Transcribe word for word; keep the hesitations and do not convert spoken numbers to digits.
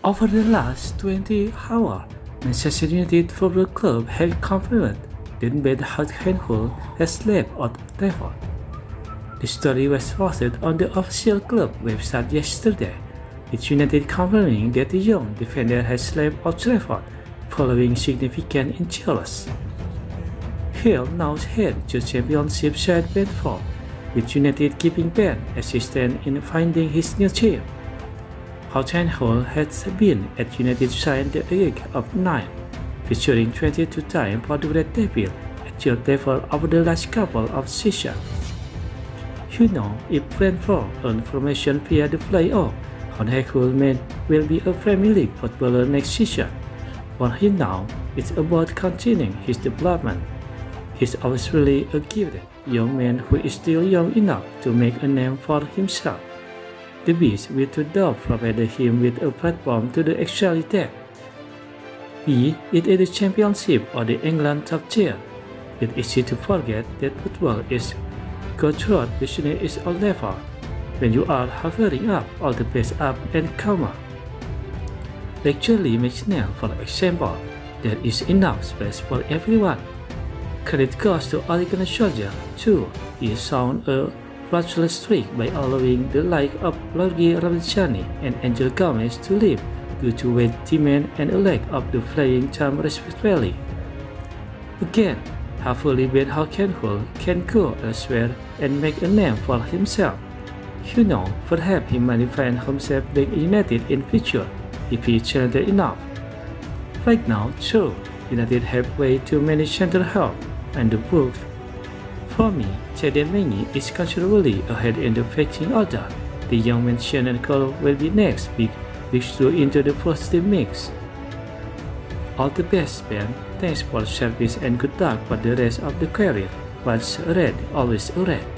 Over the last twenty hours, Manchester United Football Club has confirmed that Ben Hockenhull has left Old Trafford. The story was posted on the official club website yesterday, with United confirming that the young defender has left Old Trafford following significant injuries. Hull now head to Championship side Brentford, with United keeping Ben assistant in finding his new team. Hockenhull has been at United since the age of nine, featuring twenty-two times for the Red Devils at Old Trafford over the last couple of seasons. You know, if Brentford earn promotion via the playoff, Hockenhull will be a Premier League footballer next season. For him now, it's about continuing his development. He's obviously a gifted young man who is still young enough to make a name for himself. The Beast will to doubt provided him with a platform to the excel at. Be it in the Championship or the England top tier, it's easy to forget that football is cutthroat business is all level. When you are hovering up all the best up and comer. Like Charlie McNeil, for example, there is enough space for everyone. Credit goes to Ole Gunnar Solskjaer, too. He sound a fraudulent streak by allowing the like of Lorgie Ramazani and Angel Gomez to leave due to weight demand and a lack of the playing time respectively. Again, hopefully Ben Hockenhull can go elsewhere and make a name for himself. You know, perhaps he might find himself back United in future if he is talented enough. Right now, too, United have way too many center help and the books. For me, Jaden Mengi is considerably ahead in the pecking order. The young man Shannon Cole will be next big breakthrough into the first team mix. All the best, Ben. Thanks for service and good luck for the rest of the career. Once a red, always a red.